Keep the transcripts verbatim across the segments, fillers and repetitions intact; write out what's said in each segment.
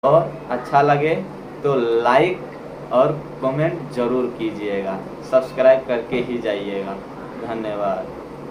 और अच्छा लगे तो लाइक और कमेंट जरूर कीजिएगा, सब्सक्राइब करके ही जाइएगा। धन्यवाद।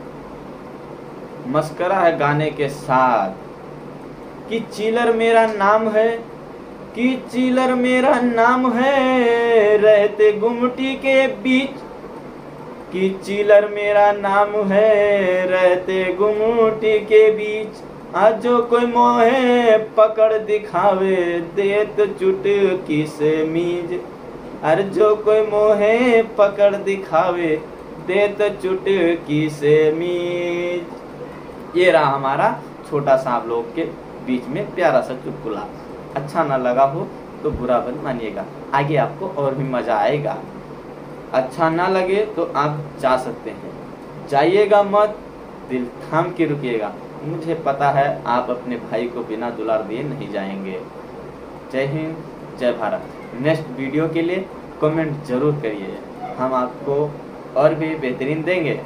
मस्करा है गाने के साथ कि चिलर मेरा नाम है, कि चिलर मेरा नाम है, रहते गुमटी के बीच, कि चिलर मेरा नाम है, रहते गुमटी के बीच। आज जो कोई मोहे पकड़ दिखावे, देत चुटकी से मीज। अरे जो कोई मोहे पकड़ दिखावे, देत चुटकी से मीज। ये रहा हमारा छोटा सा आप लोग के बीच में प्यारा सा चुटकुला। अच्छा ना लगा हो तो बुरा मत मानिएगा, आगे आपको और भी मजा आएगा। अच्छा ना लगे तो आप जा सकते हैं, जाइएगा मत, दिल थाम के रुकिएगा। मुझे पता है आप अपने भाई को बिना दुलार दिए नहीं जाएंगे। जय हिंद, जय भारत। नेक्स्ट वीडियो के लिए कमेंट जरूर करिए, हम आपको और भी बेहतरीन देंगे।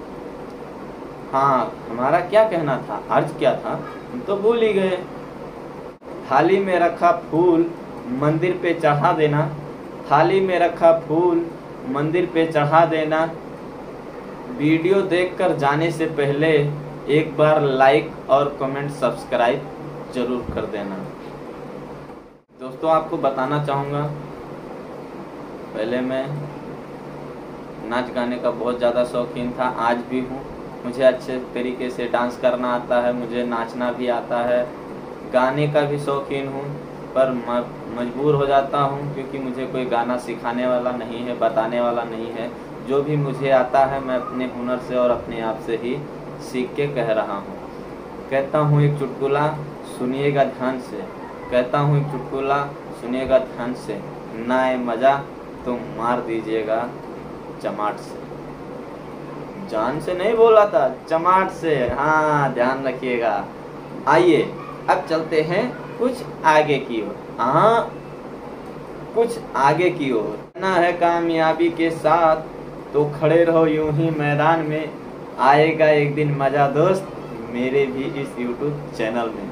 हाँ, हमारा क्या कहना था, अर्ज क्या था, हम तो भूल ही गए। थाली में रखा फूल मंदिर पे चढ़ा देना, थाली में रखा फूल मंदिर पे चढ़ा देना। वीडियो देखकर जाने से पहले एक बार लाइक और कमेंट सब्सक्राइब जरूर कर देना। दोस्तों, आपको बताना चाहूँगा, पहले मैं नाच गाने का बहुत ज़्यादा शौकीन था, आज भी हूँ। मुझे अच्छे तरीके से डांस करना आता है, मुझे नाचना भी आता है, गाने का भी शौकीन हूँ, पर मजबूर हो जाता हूँ क्योंकि मुझे कोई गाना सिखाने वाला नहीं है, बताने वाला नहीं है। जो भी मुझे आता है मैं अपने हुनर से और अपने आप से ही सीख के कह रहा हूँ। कहता हूँ एक चुटकुला, सुनिएगा ध्यान से। कहता हूँ एक चुटकुला, सुनिएगा ध्यान से। ना आए मज़ा तो मार दीजिएगा चमाट से। जान से नहीं बोला था, चमाट से। हाँ, ध्यान रखिएगा। आइए अब चलते हैं कुछ आगे की ओर। हाँ, कुछ आगे की ओर ना है कामयाबी के साथ, तो खड़े रहो यूं ही मैदान में। आएगा एक दिन मजा दोस्त, मेरे भी इस यूट्यूब चैनल में।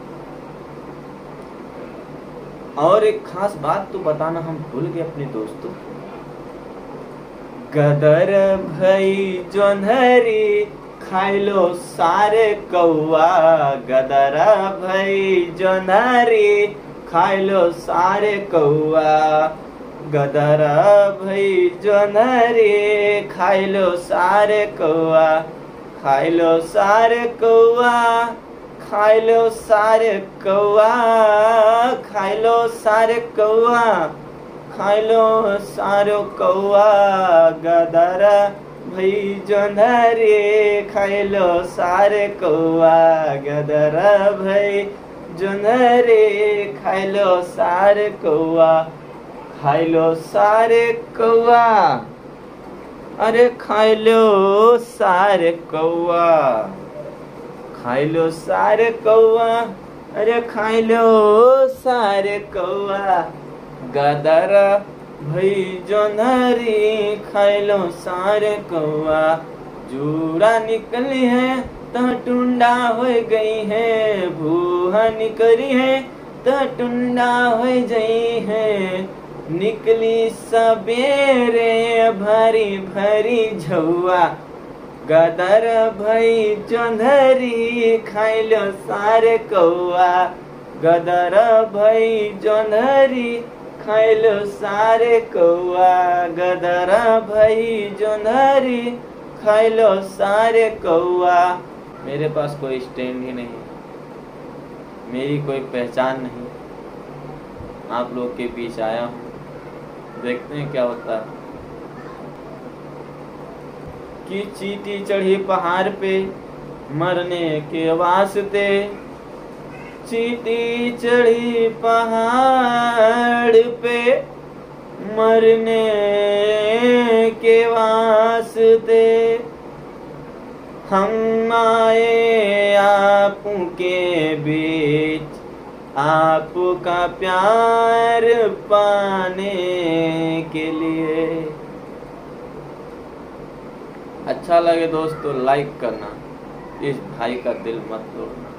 और एक खास बात तो बताना हम भूल गए अपने दोस्तों। गदर भई जोन्हरी खाइलो सारे कौआ, गदर भई जोन्हरी खाइलो सारे कौआ। गदर भई जोन्हरी खाइलो सारे कौआ, खाइलो सारे कौआ, खाइलो सारे कौआ, खाइलो सारे कौआ, खाइलो सारो कौआ। गदर भई जोन्हरी खाइलो सारे कौआ, गदर भई जोन्हरी खाइलो सारे कौआ, खाइलो सारे कौआ। अरे खाइलो सारे कौआ, खाइलो सारे कौआ, अरे खाइलो सारे कौआ। गदर भई जोन्हरी खाइलो सारे कौआ। जूड़ा निकली है तो टुंडा हो गई है, भूहा निकली है तो टुंडा हो गई है। निकली सबेरे भरी भरी झौआ, गदर भई जोन्हरी खाइलो सारे कौआ। गदर भई जोन्हरी खाइलो सारे कौआ, गदर भई जोन्हरी खाइलो सारे कौआ। मेरे पास कोई स्टैंड ही नहीं, मेरी कोई पहचान नहीं, आप लोग के बीच आया हूँ, देखते हैं क्या होता है। कि चींटी चढ़ी पहाड़ पे मरने के वास्ते, चींटी चढ़ी पहाड़ पे मरने के वास्ते। हम आए आपके बीच आपका प्यार पाने के लिए। अच्छा लगे दोस्तों लाइक करना, इस भाई का दिल मत तोड़ना।